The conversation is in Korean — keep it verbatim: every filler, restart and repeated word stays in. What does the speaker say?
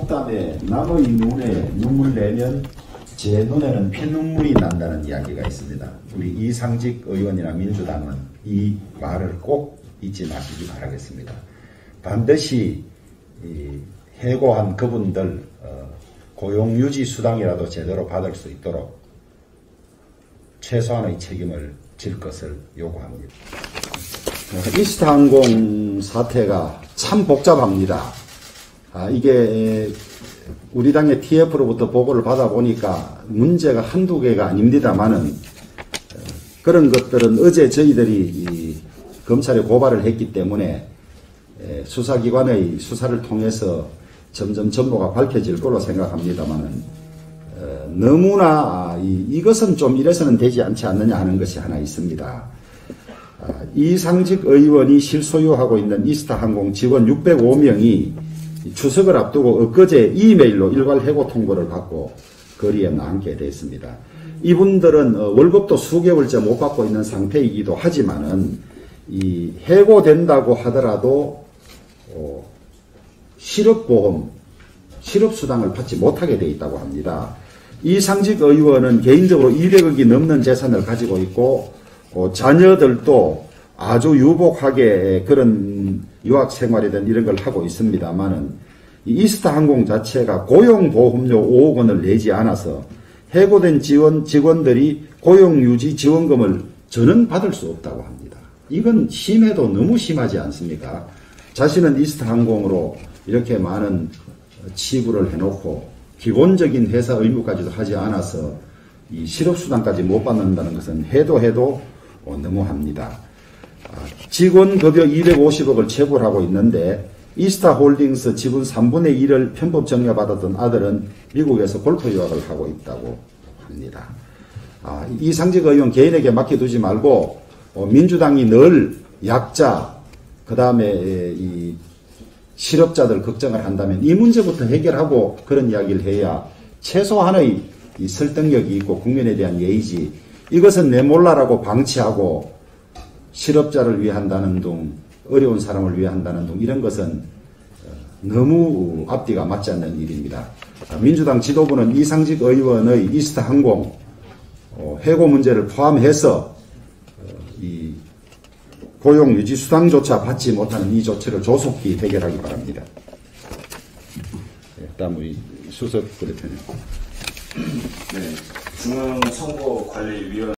속담에 남의 눈에 눈물 내면 제 눈에는 피눈물이 난다는 이야기가 있습니다. 우리 이상직 의원이나 민주당은 이 말을 꼭 잊지 마시기 바라겠습니다. 반드시 이 해고한 그분들 어, 고용유지 수당이라도 제대로 받을 수 있도록 최소한의 책임을 질 것을 요구합니다. 이스타항공 사태가 참 복잡합니다. 아, 이게 우리 당의 티에프로부터 보고를 받아보니까 문제가 한두 개가 아닙니다만은 그런 것들은 어제 저희들이 이 검찰에 고발을 했기 때문에 수사기관의 수사를 통해서 점점 전모가 밝혀질 걸로 생각합니다만은 어, 너무나 이, 이것은 좀 이래서는 되지 않지 않느냐 하는 것이 하나 있습니다. 아, 이상직 의원이 실소유하고 있는 이스타항공 직원 육백오 명이 추석을 앞두고 엊그제 이메일로 일괄 해고 통보를 받고 거리에 나앉게 됐습니다. 이분들은 어, 월급도 수개월째 못 받고 있는 상태이기도 하지만은 이 해고된다고 하더라도 어, 실업보험, 실업수당을 받지 못하게 되어 있다고 합니다. 이상직 의원은 개인적으로 이백억이 넘는 재산을 가지고 있고 어, 자녀들도 아주 유복하게 그런 유학생활이든 이런 걸 하고 있습니다만은 이 이스타항공 자체가 고용보험료 오억 원을 내지 않아서 해고된 지원, 직원들이 고용유지 지원금을 저는 받을 수 없다고 합니다. 이건 심해도 너무 심하지 않습니까? 자신은 이스타항공으로 이렇게 많은 지불을 해놓고 기본적인 회사 의무까지도 하지 않아서 이 실업수당까지 못 받는다는 것은 해도 해도 너무합니다. 직원급여 이백오십억을 체불하고 있는데 이스타홀딩스 지분 삼분의 일을 편법 증여받았던 아들은 미국에서 골프 유학을 하고 있다고 합니다. 아, 이상직 의원 개인에게 맡겨두지 말고 어, 민주당이 늘 약자 그 다음에 이 실업자들 걱정을 한다면 이 문제부터 해결하고 그런 이야기를 해야 최소한의 이 설득력이 있고 국민에 대한 예의지 이것은 내 몰라라고 방치하고 실업자를 위한다는 둥 어려운 사람을 위한다는 둥 이런 것은 너무 앞뒤가 맞지 않는 일입니다. 민주당 지도부는 이상직 의원의 이스타항공 해고 문제를 포함해서 이 고용유지수당조차 받지 못하는 이 조치를 조속히 해결하기 바랍니다. 네, 다음 우리 수석 부대표님. 네, 중앙선거관리위원